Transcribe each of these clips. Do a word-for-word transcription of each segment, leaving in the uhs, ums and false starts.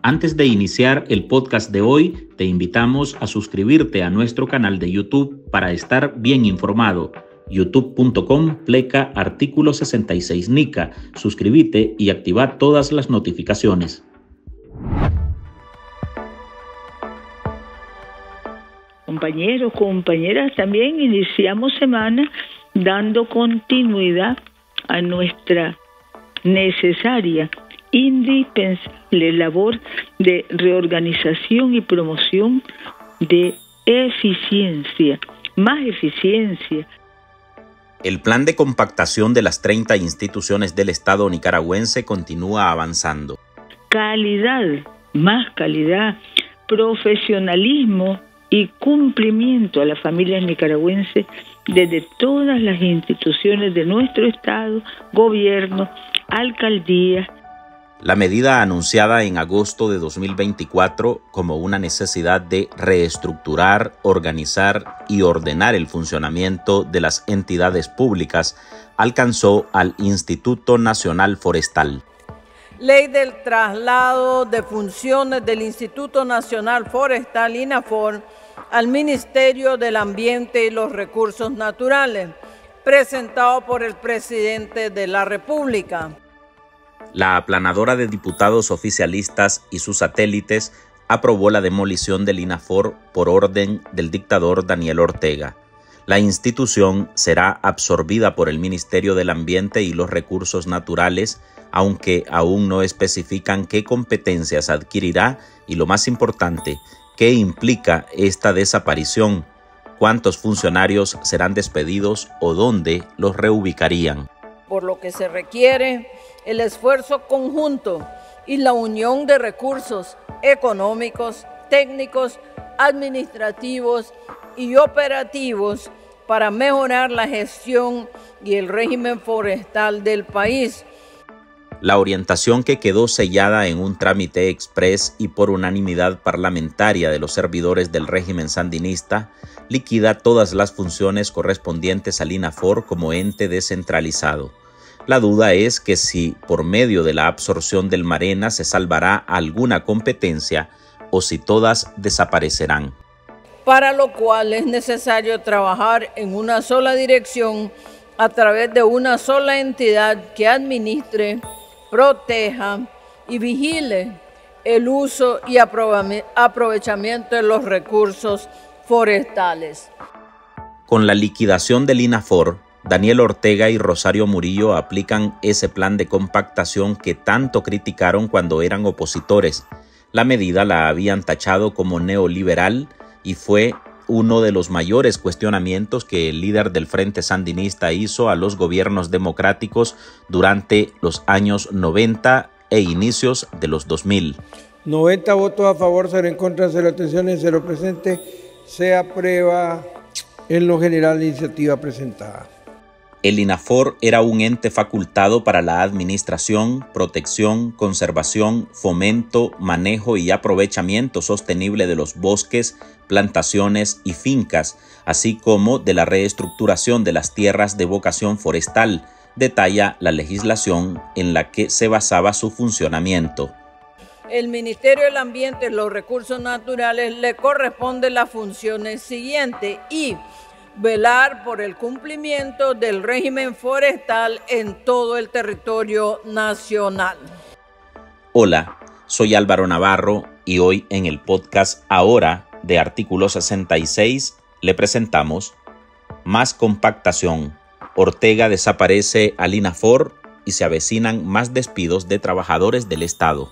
Antes de iniciar el podcast de hoy, te invitamos a suscribirte a nuestro canal de YouTube para estar bien informado. youtube punto com pleca artículo sesenta y seis Nica. Suscríbete y activa todas las notificaciones. Compañeros, compañeras, también iniciamos semana dando continuidad a nuestra necesaria, indispensable labor de reorganización y promoción de eficiencia, más eficiencia. El plan de compactación de las treinta instituciones del Estado nicaragüense continúa avanzando. Calidad, más calidad, profesionalismo y cumplimiento a las familias nicaragüenses desde todas las instituciones de nuestro Estado, gobierno, alcaldía. La medida anunciada en agosto de dos mil veinticuatro como una necesidad de reestructurar, organizar y ordenar el funcionamiento de las entidades públicas alcanzó al Instituto Nacional Forestal. Ley del traslado de funciones del Instituto Nacional Forestal, INAFOR, al Ministerio del Ambiente y los Recursos Naturales, presentado por el presidente de la República. La aplanadora de diputados oficialistas y sus satélites aprobó la demolición del INAFOR por orden del dictador Daniel Ortega. La institución será absorbida por el Ministerio del Ambiente y los Recursos Naturales, aunque aún no especifican qué competencias adquirirá y, lo más importante, qué implica esta desaparición, cuántos funcionarios serán despedidos o dónde los reubicarían. Por lo que se requiere el esfuerzo conjunto y la unión de recursos económicos, técnicos, administrativos y operativos para mejorar la gestión y el régimen forestal del país. La orientación que quedó sellada en un trámite exprés y por unanimidad parlamentaria de los servidores del régimen sandinista liquida todas las funciones correspondientes al INAFOR como ente descentralizado. La duda es que si por medio de la absorción del Marena se salvará alguna competencia o si todas desaparecerán. Para lo cual es necesario trabajar en una sola dirección a través de una sola entidad que administre, proteja y vigile el uso y aprovechamiento de los recursos forestales. Con la liquidación del INAFOR, Daniel Ortega y Rosario Murillo aplican ese plan de compactación que tanto criticaron cuando eran opositores. La medida la habían tachado como neoliberal y fue uno de los mayores cuestionamientos que el líder del Frente Sandinista hizo a los gobiernos democráticos durante los años noventa e inicios de los dos mil. noventa votos a favor, cero en contra, cero abstenciones, cero presente. Se aprueba en lo general la iniciativa presentada. El INAFOR era un ente facultado para la administración, protección, conservación, fomento, manejo y aprovechamiento sostenible de los bosques, plantaciones y fincas, así como de la reestructuración de las tierras de vocación forestal, detalla la legislación en la que se basaba su funcionamiento. El Ministerio del Ambiente y los Recursos Naturales le corresponde las funciones siguientes y velar por el cumplimiento del régimen forestal en todo el territorio nacional. Hola, soy Álvaro Navarro y hoy en el podcast Ahora de Artículo sesenta y seis le presentamos Más compactación. Ortega desaparece al INAFOR y se avecinan más despidos de trabajadores del Estado.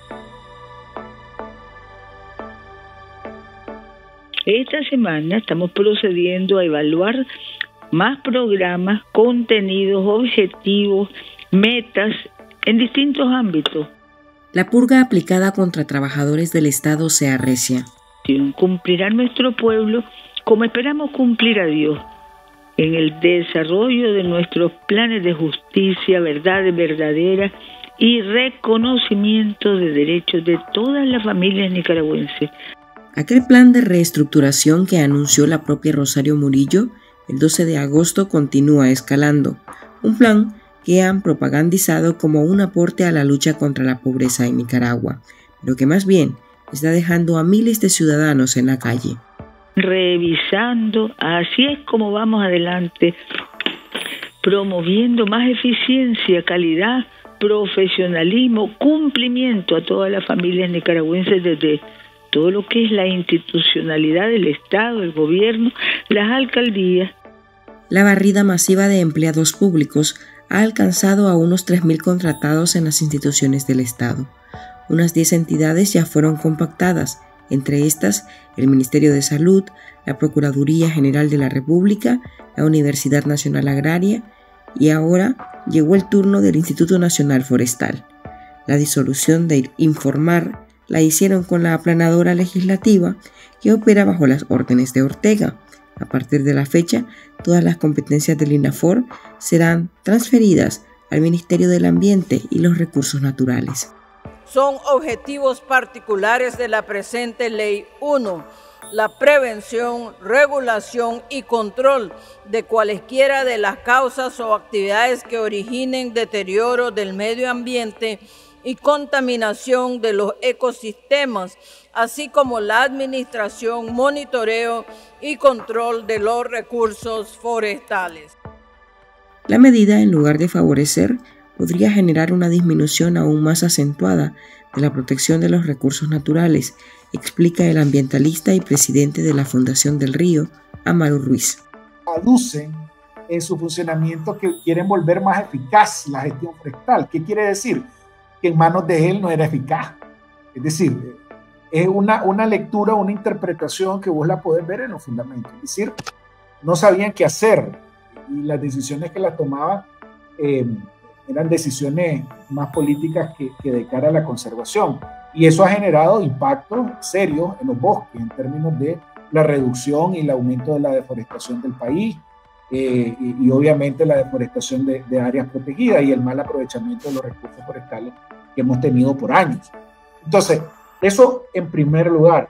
Esta semana estamos procediendo a evaluar más programas, contenidos, objetivos, metas en distintos ámbitos. La purga aplicada contra trabajadores del Estado se arrecia. Cumplirá nuestro pueblo como esperamos cumplir a Dios en el desarrollo de nuestros planes de justicia, verdad verdadera y reconocimiento de derechos de todas las familias nicaragüenses. Aquel plan de reestructuración que anunció la propia Rosario Murillo el doce de agosto continúa escalando, un plan que han propagandizado como un aporte a la lucha contra la pobreza en Nicaragua, lo que más bien está dejando a miles de ciudadanos en la calle. Revisando, así es como vamos adelante, promoviendo más eficiencia, calidad, profesionalismo, cumplimiento a todas las familias nicaragüenses desde todo lo que es la institucionalidad del Estado, el gobierno, las alcaldías. La barrida masiva de empleados públicos ha alcanzado a unos tres mil contratados en las instituciones del Estado. Unas diez entidades ya fueron compactadas, entre estas el Ministerio de Salud, la Procuraduría General de la República, la Universidad Nacional Agraria y ahora llegó el turno del Instituto Nacional Forestal. La disolución de Informar la hicieron con la aplanadora legislativa que opera bajo las órdenes de Ortega. A partir de la fecha, todas las competencias del INAFOR serán transferidas al Ministerio del Ambiente y los Recursos Naturales. Son objetivos particulares de la presente Ley uno. La prevención, regulación y control de cualesquiera de las causas o actividades que originen deterioro del medio ambiente y contaminación de los ecosistemas, así como la administración, monitoreo y control de los recursos forestales. La medida, en lugar de favorecer, podría generar una disminución aún más acentuada de la protección de los recursos naturales, explica el ambientalista y presidente de la Fundación del Río, Amaru Ruiz. Aducen en su funcionamiento que quieren volver más eficaz la gestión forestal. ¿Qué quiere decir? Que en manos de él no era eficaz. Es decir, es una, una lectura, una interpretación que vos la podés ver en los fundamentos. Es decir, no sabían qué hacer y las decisiones que las tomaban eh, eran decisiones más políticas que, que de cara a la conservación. Y eso ha generado impactos serios en los bosques en términos de la reducción y el aumento de la deforestación del país eh, y, y obviamente la deforestación de, de áreas protegidas y el mal aprovechamiento de los recursos forestales que hemos tenido por años. Entonces, eso en primer lugar.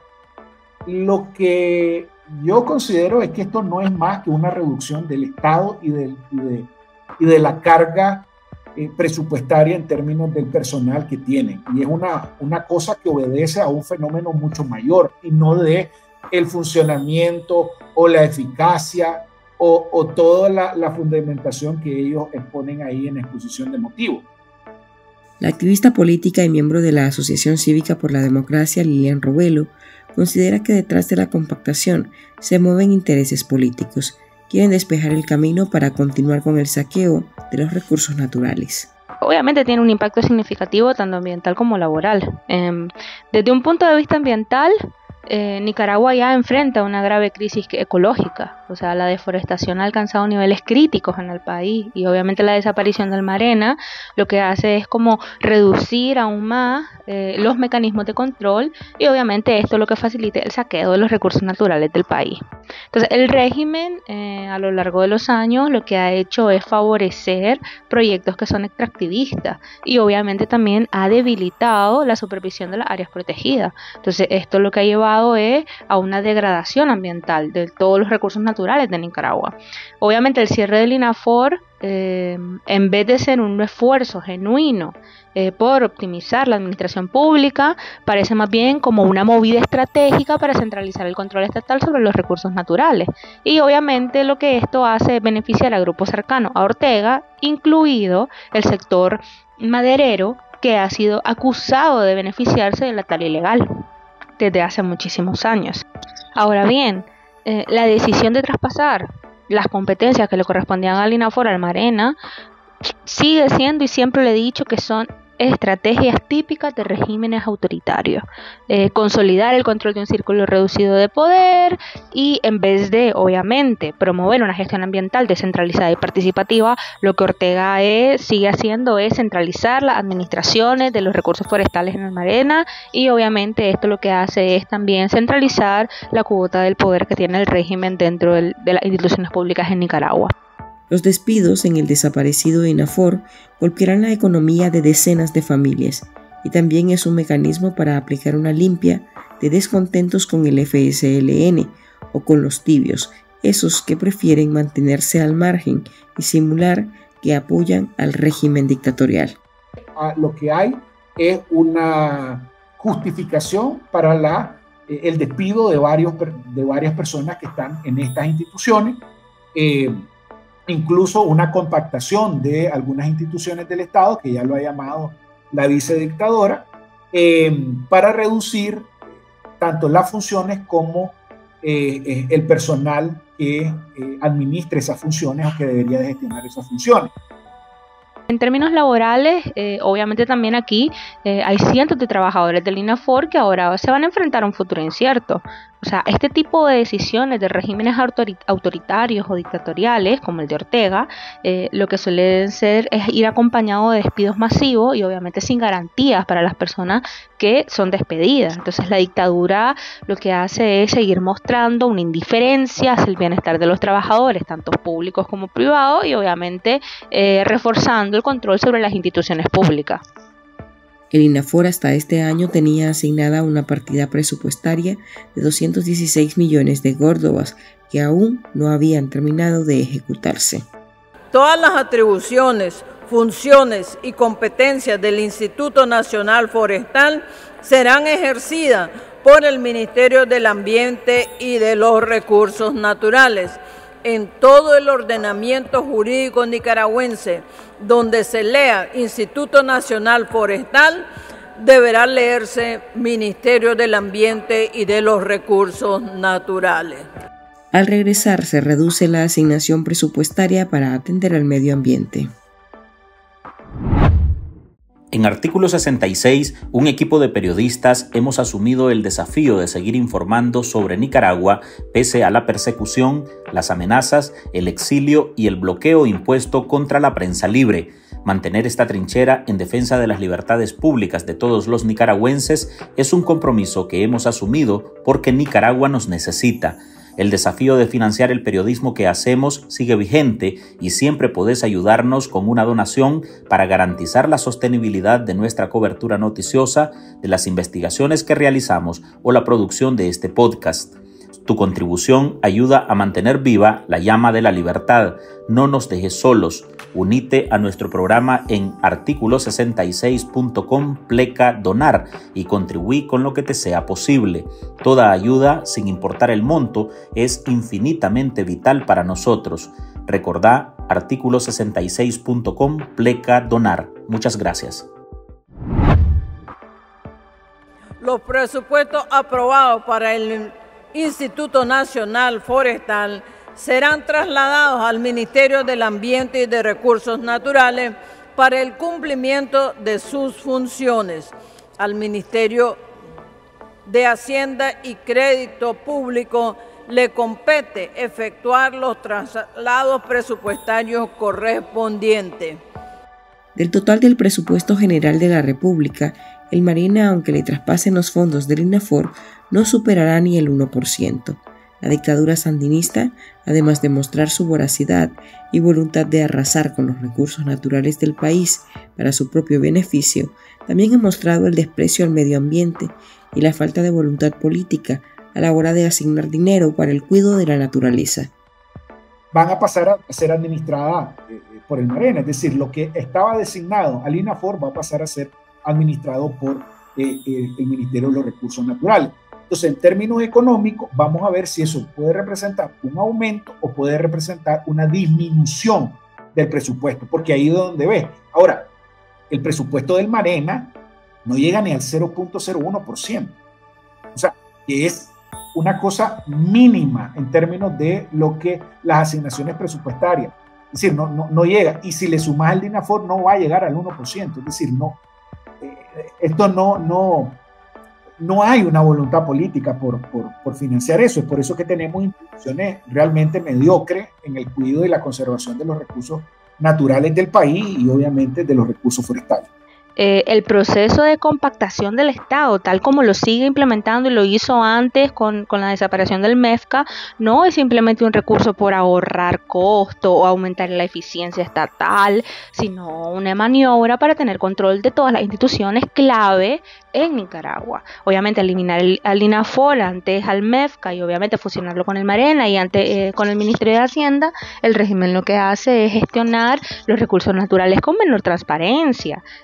Lo que yo considero es que esto no es más que una reducción del Estado y, del, y, de, y de la carga eh, presupuestaria en términos del personal que tienen. Y es una, una cosa que obedece a un fenómeno mucho mayor y no de el funcionamiento o la eficacia o, o toda la, la fundamentación que ellos exponen ahí en exposición de motivos. La activista política y miembro de la Asociación Cívica por la Democracia, Lilian Robelo, considera que detrás de la compactación se mueven intereses políticos. Quieren despejar el camino para continuar con el saqueo de los recursos naturales. Obviamente tiene un impacto significativo tanto ambiental como laboral. Eh, desde un punto de vista ambiental, Eh, Nicaragua ya enfrenta una grave crisis ecológica, o sea, la deforestación ha alcanzado niveles críticos en el país y obviamente la desaparición del Marena lo que hace es como reducir aún más eh, los mecanismos de control y obviamente esto lo que facilita el saqueo de los recursos naturales del país. Entonces el régimen eh, a lo largo de los años lo que ha hecho es favorecer proyectos que son extractivistas y obviamente también ha debilitado la supervisión de las áreas protegidas. Entonces esto lo que ha llevado es a una degradación ambiental de todos los recursos naturales de Nicaragua. Obviamente el cierre del INAFOR, eh, en vez de ser un esfuerzo genuino eh, por optimizar la administración pública, parece más bien como una movida estratégica para centralizar el control estatal sobre los recursos naturales. Y obviamente lo que esto hace es beneficiar a grupos cercanos a Ortega, incluido el sector maderero, que ha sido acusado de beneficiarse de la tala ilegal desde hace muchísimos años. Ahora bien, eh, la decisión de traspasar las competencias que le correspondían al INAFOR al Marena sigue siendo, y siempre le he dicho, que son estrategias típicas de regímenes autoritarios. Eh, consolidar el control de un círculo reducido de poder y en vez de, obviamente, promover una gestión ambiental descentralizada y participativa, lo que Ortega es, sigue haciendo es centralizar las administraciones de los recursos forestales en el Marena y obviamente esto lo que hace es también centralizar la cuota del poder que tiene el régimen dentro del, de las instituciones públicas en Nicaragua. Los despidos en el desaparecido INAFOR golpearán la economía de decenas de familias y también es un mecanismo para aplicar una limpia de descontentos con el F S L N o con los tibios, esos que prefieren mantenerse al margen y simular que apoyan al régimen dictatorial. Lo que hay es una, justificación para la, eh, el despido de, varios, de varias personas que están en estas instituciones, eh, incluso una compactación de algunas instituciones del Estado, que ya lo ha llamado la vicedictadora, eh, para reducir tanto las funciones como eh, eh, el personal que eh, administre esas funciones o que debería de gestionar esas funciones. En términos laborales, eh, obviamente también aquí eh, hay cientos de trabajadores del INAFOR que ahora se van a enfrentar a un futuro incierto. O sea, este tipo de decisiones de regímenes autoritarios o dictatoriales, como el de Ortega, eh, lo que suelen ser es ir acompañado de despidos masivos y obviamente sin garantías para las personas que son despedidas. Entonces la dictadura lo que hace es seguir mostrando una indiferencia hacia el bienestar de los trabajadores, tanto públicos como privados, y obviamente eh, reforzando el control sobre las instituciones públicas. El INAFOR hasta este año tenía asignada una partida presupuestaria de doscientos dieciséis millones de córdobas que aún no habían terminado de ejecutarse. Todas las atribuciones, funciones y competencias del Instituto Nacional Forestal serán ejercidas por el Ministerio del Ambiente y de los Recursos Naturales en todo el ordenamiento jurídico nicaragüense. Donde se lea Instituto Nacional Forestal, deberá leerse Ministerio del Ambiente y de los Recursos Naturales. Al regresar, se reduce la asignación presupuestaria para atender al medio ambiente. En Artículo sesenta y seis, un equipo de periodistas hemos asumido el desafío de seguir informando sobre Nicaragua pese a la persecución, las amenazas, el exilio y el bloqueo impuesto contra la prensa libre. Mantener esta trinchera en defensa de las libertades públicas de todos los nicaragüenses es un compromiso que hemos asumido porque Nicaragua nos necesita. El desafío de financiar el periodismo que hacemos sigue vigente y siempre podés ayudarnos con una donación para garantizar la sostenibilidad de nuestra cobertura noticiosa, de las investigaciones que realizamos o la producción de este podcast. Tu contribución ayuda a mantener viva la llama de la libertad. No nos dejes solos. Unite a nuestro programa en artículo sesenta y seis punto com pleca donar y contribuí con lo que te sea posible. Toda ayuda, sin importar el monto, es infinitamente vital para nosotros. Recordá artículo sesenta y seis punto com pleca donar. Muchas gracias. Los presupuestos aprobados para el Instituto Nacional Forestal serán trasladados al Ministerio del Ambiente y de Recursos Naturales para el cumplimiento de sus funciones. Al Ministerio de Hacienda y Crédito Público le compete efectuar los traslados presupuestarios correspondientes. Del total del presupuesto general de la República, el Marena, aunque le traspasen los fondos del INAFOR, no superará ni el uno por ciento. La dictadura sandinista, además de mostrar su voracidad y voluntad de arrasar con los recursos naturales del país para su propio beneficio, también ha mostrado el desprecio al medio ambiente y la falta de voluntad política a la hora de asignar dinero para el cuidado de la naturaleza. Van a pasar a ser administradas eh, por el Marena, es decir, lo que estaba designado al INAFOR va a pasar a ser administrado por eh, eh, el Ministerio de los Recursos Naturales. Entonces, en términos económicos, vamos a ver si eso puede representar un aumento o puede representar una disminución del presupuesto, porque ahí es donde ve. Ahora, el presupuesto del Marena no llega ni al cero punto cero uno por ciento. O sea, que es una cosa mínima en términos de lo que las asignaciones presupuestarias. Es decir, no, no, no llega. Y si le sumas el INAFOR, no va a llegar al uno por ciento. Es decir, no, eh, esto no... no No hay una voluntad política por, por, por financiar eso. Es por eso que tenemos instituciones realmente mediocres en el cuidado y la conservación de los recursos naturales del país y obviamente de los recursos forestales. Eh, el proceso de compactación del Estado, tal como lo sigue implementando y lo hizo antes con, con la desaparición del MEFCA, no es simplemente un recurso por ahorrar costo o aumentar la eficiencia estatal, sino una maniobra para tener control de todas las instituciones clave en Nicaragua. Obviamente eliminar el, al INAFOR, antes al MEFCA, y obviamente fusionarlo con el Marena y antes eh, con el Ministerio de Hacienda. El régimen lo que hace es gestionar los recursos naturales con menor transparencia, eh,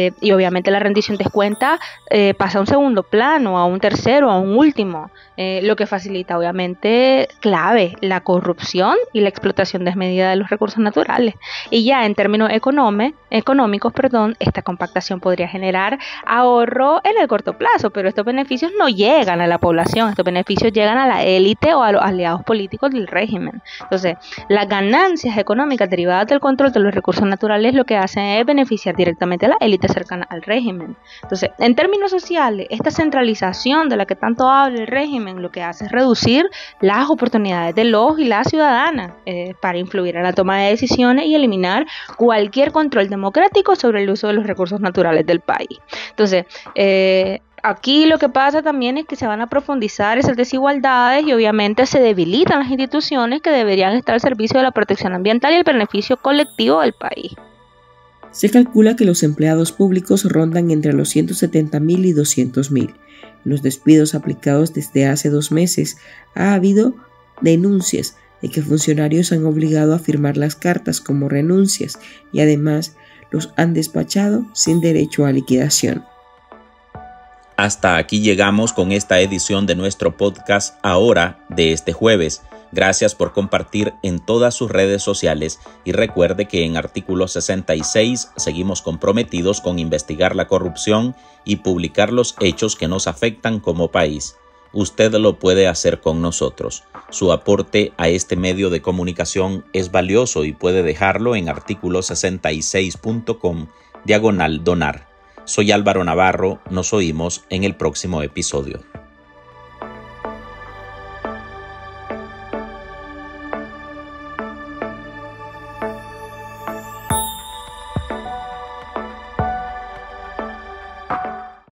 Eh, y obviamente la rendición de cuentas eh, pasa a un segundo plano, a un tercero, a un último, eh, lo que facilita obviamente clave la corrupción y la explotación desmedida de los recursos naturales. Y ya en términos económicos, económicos, perdón, esta compactación podría generar ahorro en el corto plazo, pero estos beneficios no llegan a la población, estos beneficios llegan a la élite o a los aliados políticos del régimen. Entonces, las ganancias económicas derivadas del control de los recursos naturales lo que hacen es beneficiar directamente a la élite cercana al régimen. Entonces, en términos sociales, esta centralización de la que tanto habla el régimen lo que hace es reducir las oportunidades de los y las ciudadanas eh, para influir en la toma de decisiones y eliminar cualquier control democrático sobre el uso de los recursos naturales del país. Entonces, eh, aquí lo que pasa también es que se van a profundizar esas desigualdades y obviamente se debilitan las instituciones que deberían estar al servicio de la protección ambiental y el beneficio colectivo del país. Se calcula que los empleados públicos rondan entre los ciento setenta mil y doscientos mil. En los despidos aplicados desde hace dos meses ha habido denuncias de que funcionarios han obligado a firmar las cartas como renuncias y además los han despachado sin derecho a liquidación. Hasta aquí llegamos con esta edición de nuestro podcast Ahora de este jueves. Gracias por compartir en todas sus redes sociales y recuerde que en Artículo sesenta y seis seguimos comprometidos con investigar la corrupción y publicar los hechos que nos afectan como país. Usted lo puede hacer con nosotros. Su aporte a este medio de comunicación es valioso y puede dejarlo en artículo sesenta y seis punto com diagonal donar. Soy Álvaro Navarro, nos oímos en el próximo episodio.